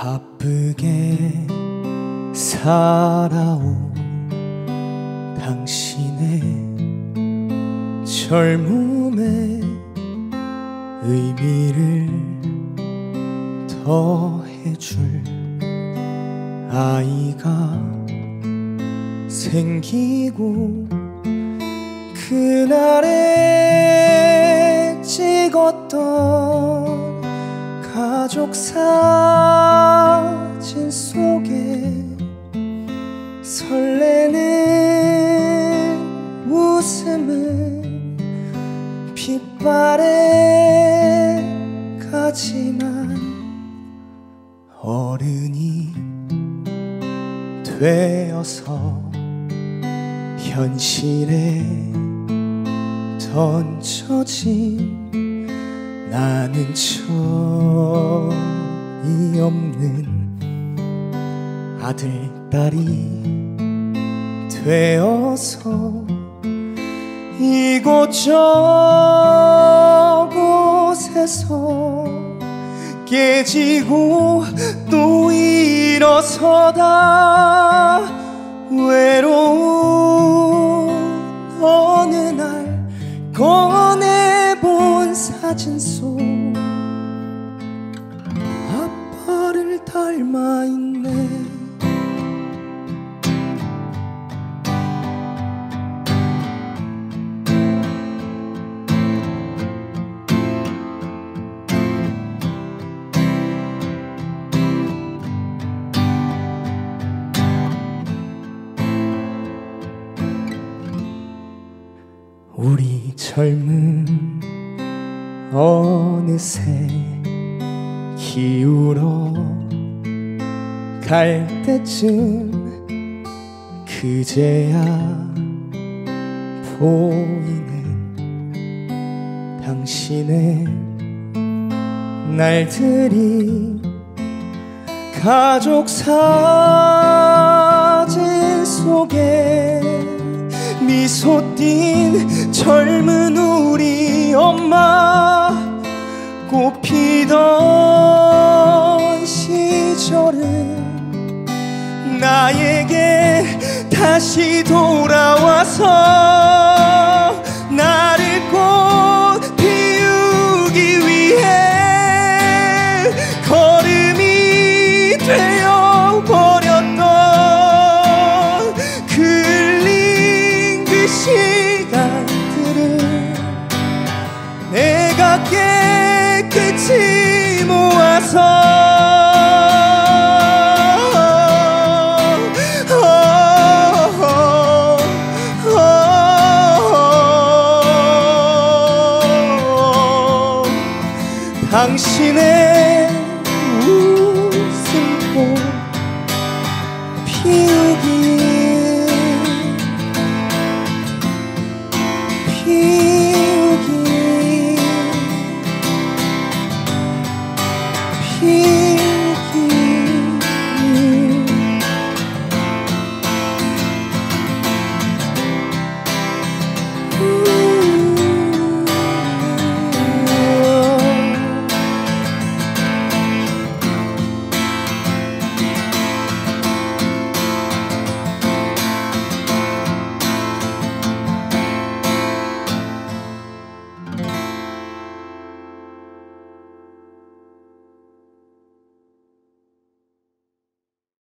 바쁘게 살아온 당신의 젊음의 의미를 더해줄 아이가 생기고 그날에 찍었던 가족 사진 속에 설레는 웃음은 빛바래 가지만 어른이 되어서 현실에 던져진 나는 철이 없는 아들, 딸이 되어서 이곳저곳에서 깨지고 또 일어서다 외로운 어느 날 꺼내본 사진 속 아빠를 닮아있네. 우리 젊음 어느새 기울어 갈 때쯤 그제야 보이는 당신의 날들이 가족 사진 속에 미소 띈 젊은 우리 엄마 꽃 피던 시절은 나에게 다시 돌아와서 나를 꽃 피우기 위해 걸음이 되어 버렸던 시간들을 내가 깨끗이 모아서 당신의 웃음꽃 피우기